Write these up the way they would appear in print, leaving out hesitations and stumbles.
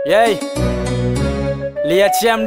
Yay, Liyaz Md,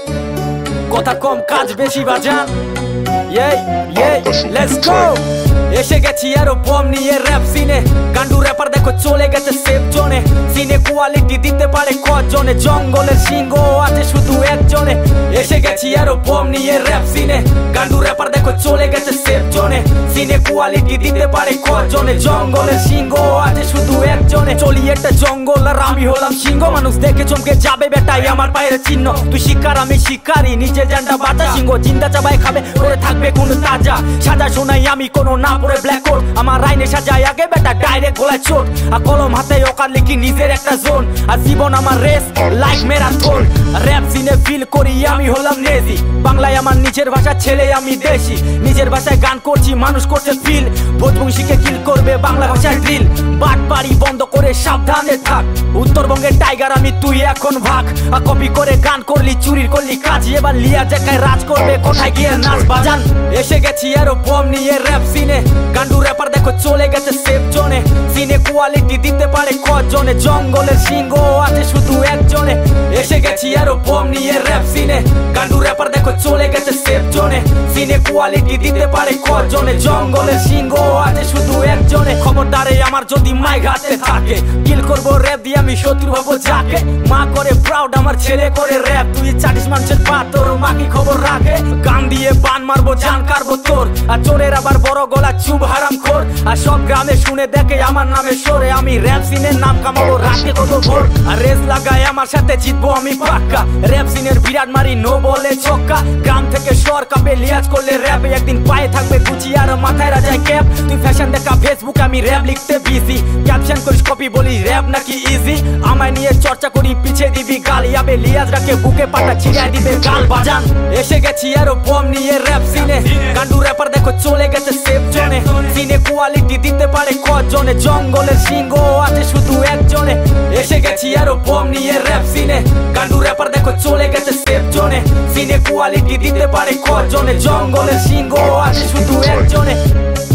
কথা কম কাজ বেশি বাজান। Yay, yay, let's go. এসে গেছি আরো বম নিয়ে র‍্যাপ সিনে, গান্ডু র্যাপার দেখো চলে গেছে সেফ জোনে। সিনে কোয়ালিটি দিতে পারে কজনে, জঙ্গলের সিংহ আছে শুধু একজনে। এসে গেছি আরো বম নিয়ে র‍্যাপ সিনে, গান্ডু র্যাপার দেখো চলে গেছে সেফ জোনে। সিনে কোয়ালিটি দিতে পারে কজনে, জঙ্গলের সিংহ আছে শুধু একজনে। চলি একটা জঙ্গল আর আমি হলাম সিংহ, মানুষ দেখে চমকে যাবে বেটাই আমার পায়ের চিহ্ন। তুই শিকার আমি শিকারি, নিজে জানটা বাঁচা, সিংহ জিন্দা চাবাই খাবে করে থাকবে কোন তাজা। সাজা শোনাই আমি কোনো না পরে ব্ল্যাক কোট, আমার রাইনে সাজায় আগে বেটা ডাইরেক্ট গলায় চোট। আর কলম হাতে ওকার লিখি নিজের একটা জোন, আর জীবন আমার রেস লাইক ম্যারাথন। র‍্যাপ সিনে ফিল করি আমি হলাম নেজি, বাংলায় আমার নিজের ভাষা ছেলে আমি দেশি। নিজের ভাষায় গান করছি মানুষ করছে ফিল, ভোজবংশীকে কিল করবে বাংলা ভাষায় ড্রিল। বাট বাড়ি বন্ধ করে সাবধানে থাক, উত্তরবঙ্গের টাইগার আমি তুই এখন ভাগ। আর কপি করে গান করলি চুরির করলি কাজ, এবার লিয়াজ একাই রাজ করবে কোথায় গিয়ে নাচ বাজান। এসে গেছি আরো বম নিয়ে র‍্যাপ সিনে, গান্ডু র্যাপার দেখো চলে গেছে সেফ জোনে। সিনে কোয়ালিটি দিতে পারে কজনে, জঙ্গলের সিংহ আছে শুধু একজনে। এসে গেছি আরো বম নিয়ে র‍্যাপ সিনে, গান্ডু র্যাপার দেখো চলে গেছে সেফ জোনে। সিনে কোয়ালিটি দিতে পারে কজনে, জঙ্গলের সিংহ আছে শুধু একজনে। খবরদারে আমার যদি মাই ঘাটে থাকে, কিল করবো র‍্যাপ দিয়ে আমি শত্রু হবো যাকে। মা করে প্রাউড আমার ছেলে করে র‍্যাপ, তুই চাটিস মানুষের পা তোর মা কি খবর রাখে। গান দিয়ে বান মারবো জান কারবো তোর, আর চোরের আবার বড় গলা চুপ হারাম খোর। আর সব গ্রামে শুনে দেখে আমার নামে সরে, আমি র‍্যাপ সিনের নাম কামাবো রাতে কত ভোর। আর রেস লাগায় আমার সাথে জিতবো আমি পাক্কা, র‍্যাপ সিনের বিরাট মারি নো বলে ছক্কা। গ্রাম থেকে শহর কাঁপে লিয়াজ করলে র‍্যাপে, একদিন পায়ে থাকবে গুচি আর মাথায় রাজায় ক্যাপ। তুই ফ্যাশন দেখা ফেসবুকে আমি র‍্যাপ লিখতে বিজি, ক্যাপশন করিস কপি বলি র‍্যাপ নাকি ইজি। আমায় নিয়ে চর্চা করি পিছে দিবি গালি, আবে লিয়াজ রাখে বুকে পাটা ছিড়াই দিবে গাল বাজান। এসে গেছি আরো বম নিয়ে র‍্যাপ সিনে, গান্ডু র্যাপার দেখো চলে গেছে সেফ জোনে। সিনে কোয়ালিটি দিতে পারে কজনে, জঙ্গলের সিংহ আছে শুধু একজনে। এসে গেছি আরো বম নিয়ে র‍্যাপ সিনে, গান্ডু র্যাপার দেখো চলে গেছে সেফ জোনে। সিনে কোয়ালিটি দিতে পারে কজনে, জঙ্গলের সিংহ আছে শুধু একজনে।